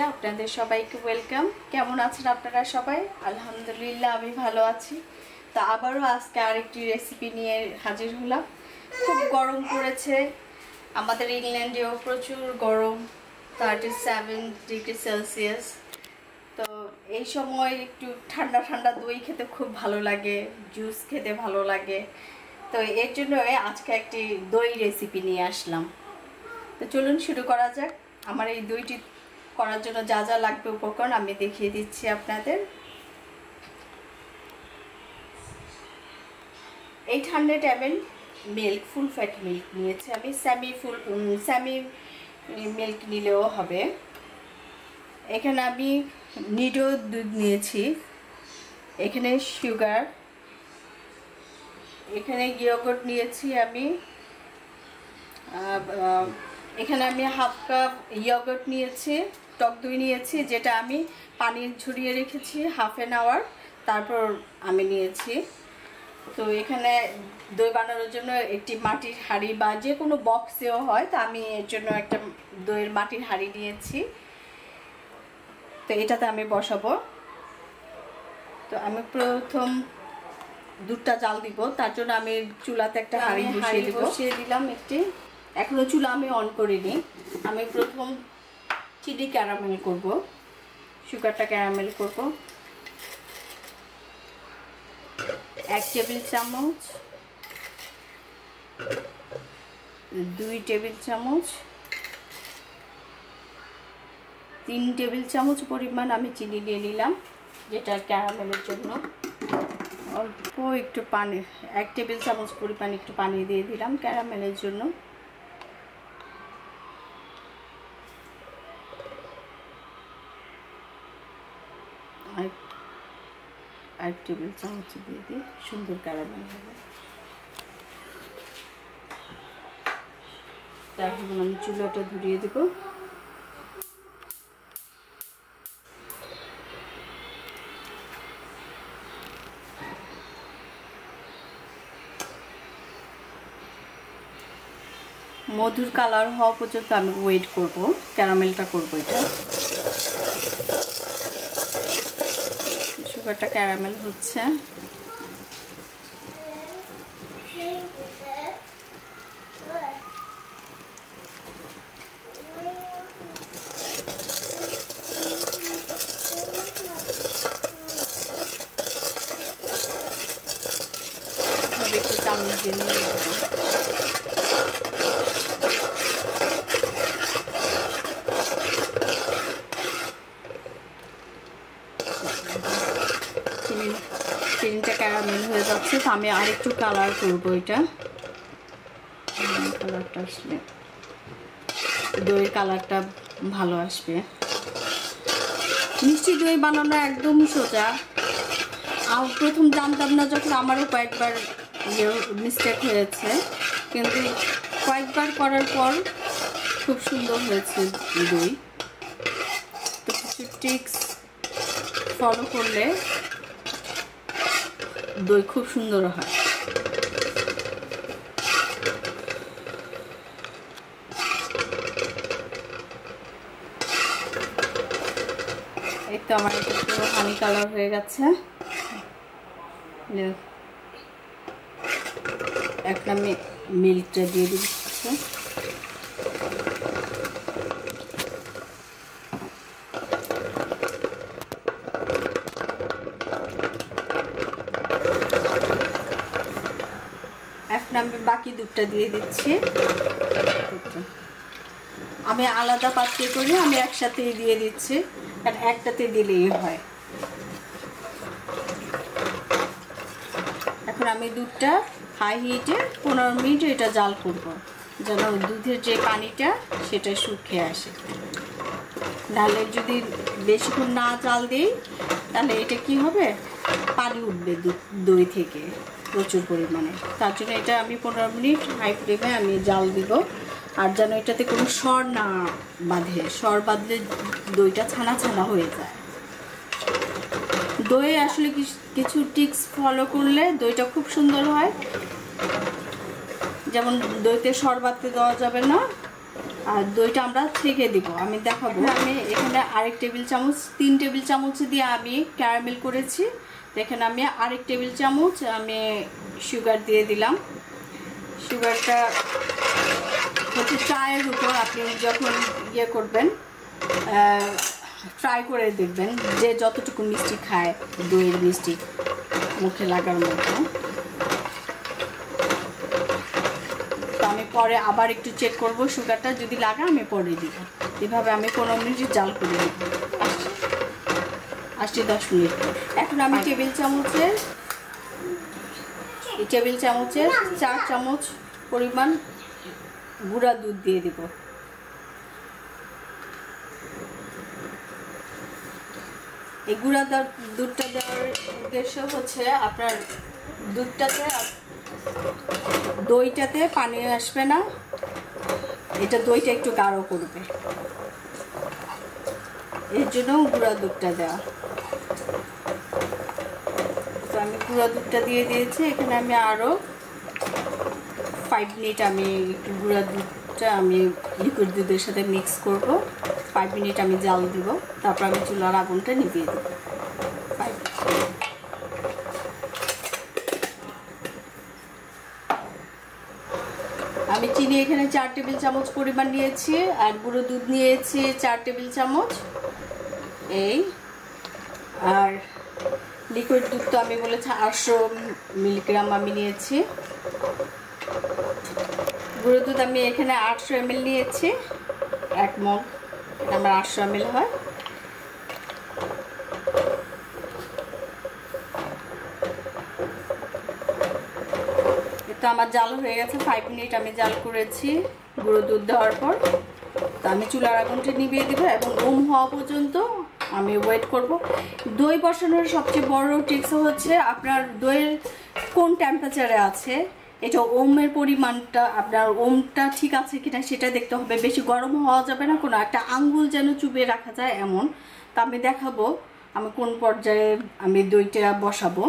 আপনাদের সবাইকে ওয়েলকাম। কেমন আছেন আপনারা সবাই? আলহামদুলিল্লাহ আমি ভালো আছি। তো আবারও আজকে আরেকটি রেসিপি নিয়ে হাজির হলাম। খুব গরম পড়েছে, আমাদের ইংল্যান্ডেও প্রচুর গরম, 37 ডিগ্রি সেলসিয়াস। তো এই সময় একটু ঠান্ডা ঠান্ডা দই খেতে খুব ভালো লাগে, জুস খেতে ভালো লাগে। তো এর জন্য আজকে একটি দই রেসিপি নিয়ে আসলাম। তো চলুন শুরু করা যাক। আমার এই দইটি করার জন্য যা যা লাগবে উপকরণ আমি দেখিয়ে দিচ্ছি আপনাদের। 800 ml milk, full fat milk নিয়েছি আমি। সেমি মিল্ক নিলেও হবে। এখানে আমি নিডো দুধ নিয়েছি, এখানে সুগার, এখানে ইয়োগurt নিয়েছি আমি, এখানে আমি হাফ কাপ ইয়োগurt নিয়েছি, টক দই নিয়েছি, যেটা আমি পানি ঝরিয়ে রেখেছি হাফ অ্যান আওয়ার, তারপর আমি নিয়েছি। তো এখানে দই বানানোর জন্য একটি মাটির হাঁড়ি বা যে কোনো বক্সেও হয়, তো আমি এর জন্য একটা দইয়ের মাটির হাঁড়ি নিয়েছি। তো এটাতে আমি বসাবো। তো আমি প্রথম দুধটা জাল দিব, তার জন্য আমি চুলাতে একটা হাঁড়ি বসিয়ে দিলাম একটি। এখনো চুলা আমি অন করিনি। আমি প্রথম চিনি ক্যারামেল করব, সুগারটা ক্যারামেল করব। 1 টেবিল চামচ, 2 টেবিল চামচ, 3 টেবিল চামচ পরিমাণ আমি চিনি নিয়ে নিলাম, যেটা ক্যারামেলের জন্য। অল্প একটু পানি, 1 টেবিল চামচ পরিমাণ একটু পানি দিয়ে দিলাম ক্যারামেলের জন্য। আর টেবিল চামচ দিয়ে দিই, সুন্দর ক্যারামেল হবে। তারপর আমি চুলাটা ধরিয়ে দেব। মধুর কালার হওয়া পর্যন্ত আমি ওয়েট করব, ক্যারামেলটা করব। এটা সুগারটা ক্যারামেল হচ্ছে। একটু চামচ দিয়ে নিয়ে চিনিটা ক্যারামেল হয়ে যাচ্ছে। তো আমি আরেকটু কালার করবো, এটা কালারটা আসলে দইয়ের কালারটা ভালো আসবে। মিষ্টি দই বানানো একদম সোজা। প্রথম জানতাম না যখন, আমারও কয়েকবার মিস্টেক হয়েছে, কিন্তু কয়েকবার করার পর খুব সুন্দর হয়েছে দই। তো কিছু ট্রিক্স ফলো করলে দই খুব সুন্দর হয়। এই তো আমার এটা পুরো হানি কালার হয়ে গেছে। এখন আমি মিল্কটা দিয়ে দিচ্ছি। এখন আমি বাকি দুধটা দিয়ে দিচ্ছি। আমি আলাদা পাত্রে করি, আমি একসাথেই দিয়ে দিচ্ছি, কারণ একটাতে দিলেই হয়। এখন আমি দুধটা হাই হিটে 15 মিনিট এটা জাল করব, যেন দুধের যে পানিটা সেটা শুকিয়ে আসে। নাহলে যদি বেশিক্ষণ না জাল দিই, তাহলে এটা কি হবে, পানি উঠবে দই থেকে প্রচুর পরিমাণে। তার জন্য এটা আমি 15 মিনিট হাই ফ্লেমে আমি জাল দিব। আর যেন এটাতে কোনো সর না বাঁধে, সর বাঁধলে দইটা ছানা ছানা হয়ে যায়। দই আসলে কিছু টিপস ফলো করলে দইটা খুব সুন্দর হয়। যেমন দইতে সর বাঁধতে দেওয়া যাবে না, আর দইটা আমরা ছেঁকে দিব, আমি দেখাবো। আমি এখানে আরেক টেবিল চামচ, 3 টেবিল চামচ দিয়ে আমি ক্যারামেল করেছি। এখানে আমি আরেক টেবিল চামচ আমি সুগার দিয়ে দিলাম। সুগারটা হচ্ছে চায়ের উপর, আপনি যখন ইয়ে করবেন ট্রাই করে দেখবেন যে যতটুকু মিষ্টি খায়, দইয়ের মিষ্টি মুখে লাগার মতো। তো আমি পরে আবার একটু চেক করব সুগারটা, যদি লাগে আমি পরে দিব। এভাবে আমি 15 মিনিট জাল করে দিব, 8-10 মিনিট। এখন আমি টেবিল চামচের 4 চামচ পরিমাণ গুঁড়া দুধ দিয়ে দিব। এই গুঁড়া দুধটা দেওয়ার উদ্দেশ্য হচ্ছে আপনার দইটাতে পানি আসবে না, এটা দইটা একটু গাঢ় করবে, এর জন্য গুঁড়া দুধটা দেওয়া। তো আমি গুঁড়া দুধটা দিয়ে দিয়েছি। এখানে আমি আরও 5 মিনিট আমি একটু গুঁড়া দুধটা আমি লিকুইড দুধের সাথে মিক্স করব। 5 মিনিট আমি জাল দিব, তারপর আমি চুলার আগুনটা নিভিয়ে দেব। আমি চিনি এখানে 4 টেবিল চামচ পরিমাণ নিয়েছি, আর গুঁড়ো দুধ নিয়েছি 4 টেবিল চামচ। এই আর লিকুইড দুধ তো আমি বলেছি 800 মিলিগ্রাম আমি নিয়েছি। গুঁড়ো দুধ আমি এখানে 800 ml নিয়েছি, 1 মগ, এটা আমার 800 ml হয়। তো আমার জাল হয়ে গেছে, 5 মিনিট আমি জাল করেছি গুঁড়ো দুধ দেওয়ার পর। তো আমি চুলার আগুনটা নিভিয়ে দিব এবং ওম হওয়া পর্যন্ত আমি ওয়েট করব। দই বসানোর সবচেয়ে বড় টিপস হচ্ছে আপনার দইয়ের কোন টেম্পারেচারে আছে, এটা ওমের পরিমাণটা, আপনার ওমটা ঠিক আছে কিনা সেটা দেখতে হবে। বেশি গরম হওয়া যাবে না, কোনো একটা আঙ্গুল যেন চুবিয়ে রাখা যায় এমন। তা আমি দেখাবো আমি কোন পর্যায়ে আমি দইটা বসাবো।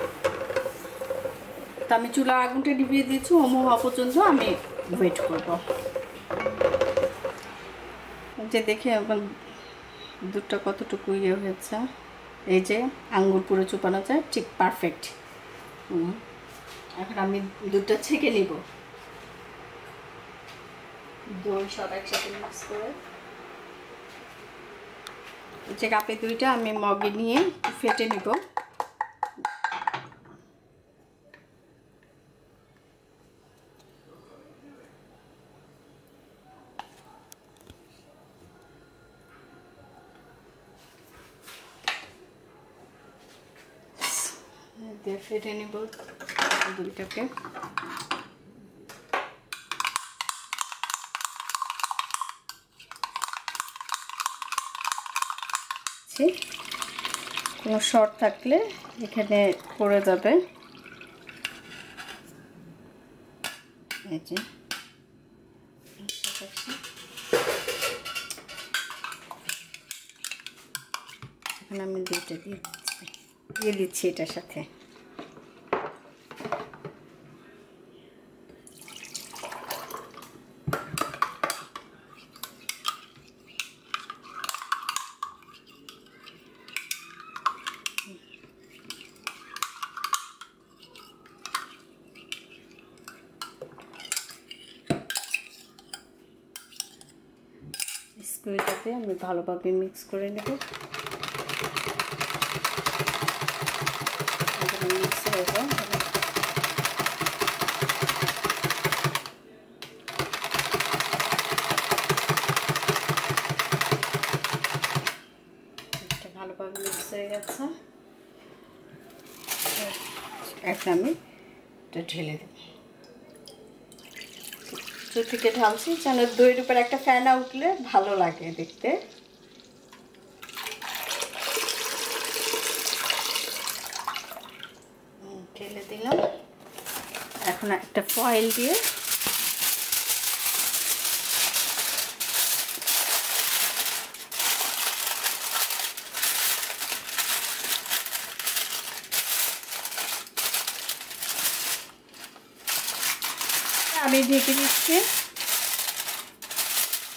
তো আমি চুলার আগুনটা নিভিয়ে দিয়েছি, ওম হওয়া পর্যন্ত আমি ওয়েট করব। যে দেখে দুধটা কতটুকু ইয়ে হয়েছে, এই যে আঙ্গুর পুরো চুপানো যায়, ঠিক পারফেক্ট। এখন আমি দুধটা ছেঁকে নিব, দই সব একসাথে মিক্স করে। যে কাপে দুইটা আমি মগে নিয়ে ফেটে নিব। দিয়ে ফেটে নিব দুইটাকে। কোনো শর্ট থাকলে এখানে পড়ে যাবে। এই যে এখন আমি দুইটা দিয়ে দিচ্ছি এটার সাথে। স্কুইটাতে আমি ভালোভাবে মিক্স করে নেব। মিক্স হয়ে যায়, ভালোভাবে মিক্স হয়ে গেছে। এখন আমি এটা ঢেলে দেব। চুটিকে ঢালছি যেন দইয়ের উপর একটা ফ্যান উঠলে ভালো লাগে দেখতে। ঢেলে দিলাম। এখন একটা ফয়েল দিয়ে আমি ঢেকে দিচ্ছি।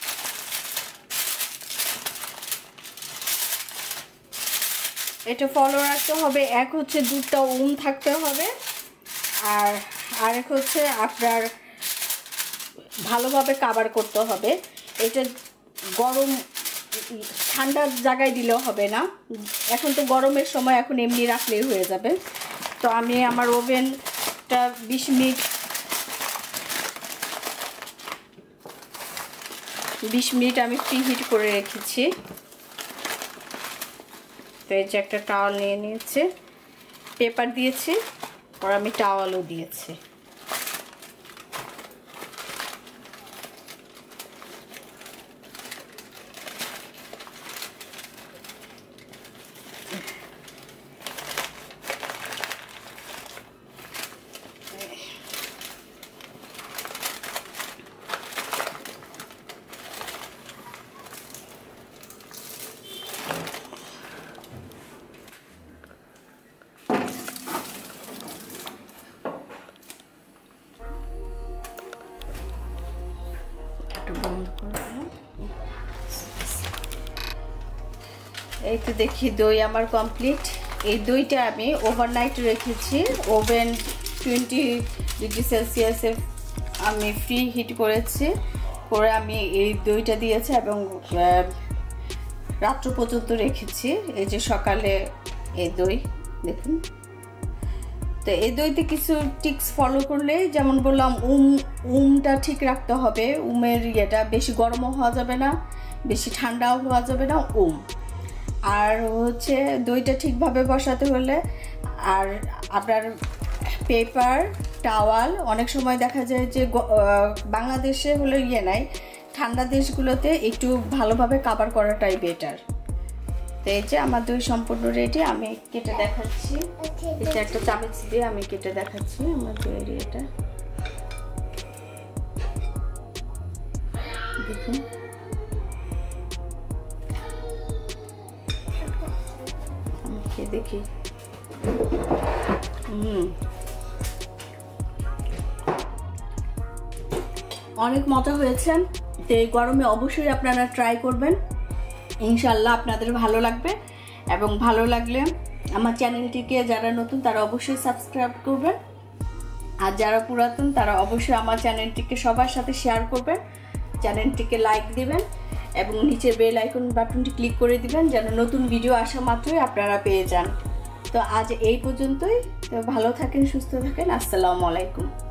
এটা ফলো রাখতে হবে। এক হচ্ছে দুধটা থাকতে হবে, আর আরেক হচ্ছে আপনার ভালোভাবে কভার করতে হবে। এটা গরম ঠান্ডার জায়গায় দিলেও হবে না, এখন তো গরমের সময়, এখন এমনি রাখলেই হয়ে যাবে। তো আমি আমার ওভেনটা 20 মিনিট আমি প্রি হিট করে রেখেছি। তো এই যে একটা টাওয়াল নিয়ে নিয়েছে, পেপার দিয়েছি, আর আমি টাওয়ালও দিয়েছি। এই তো দেখি দই আমার কমপ্লিট। এই দইটা আমি ওভারনাইট রেখেছি, ওভেন 20 ডিগ্রি সেলসিয়াসে আমি ফ্রি হিট করেছি, করে আমি এই দইটা দিয়েছি এবং রাত্র পর্যন্ত রেখেছি। এই যে সকালে এই দই দেখুন। তো এই দইতে কিছু টিপস ফলো করলে, যেমন বললাম উমটা ঠিক রাখতে হবে, উমের ইয়েটা বেশি গরমও হওয়া যাবে না, বেশি ঠান্ডাও হওয়া যাবে না আর হচ্ছে দইটা ঠিকভাবে বসাতে হলে, আর আপনার পেপার টাওয়াল, অনেক সময় দেখা যায় যে বাংলাদেশে হলে নাই, ঠান্ডা দেশগুলোতে একটু ভালোভাবে কভার করাটাই বেটার। তো এই যে আমার দই সম্পূর্ণ রেডি, আমি কেটে দেখাচ্ছি। এটা একটা চামচ দিয়ে আমি কেটে দেখাচ্ছি আমার দইয়ের এটা দেখুন। দেখি অনেক মজা হয়েছে। তো এই গরমে অবশ্যই আপনারা ট্রাই করবেন, ইনশাল্লাহ আপনাদের ভালো লাগবে। এবং ভালো লাগলে আমার চ্যানেলটিকে যারা নতুন তারা অবশ্যই সাবস্ক্রাইব করবেন, আর যারা পুরাতন তারা অবশ্যই আমার চ্যানেলটিকে সবার সাথে শেয়ার করবেন, চ্যানেলটিকে লাইক দিবেন এবং নিচে বেল আইকন বাটনটি ক্লিক করে দিবেন যেন নতুন ভিডিও আসা মাত্রই আপনারা পেয়ে যান। তো আজ এই পর্যন্তই। তো ভালো থাকেন, সুস্থ থাকেন, আসসালামু আলাইকুম।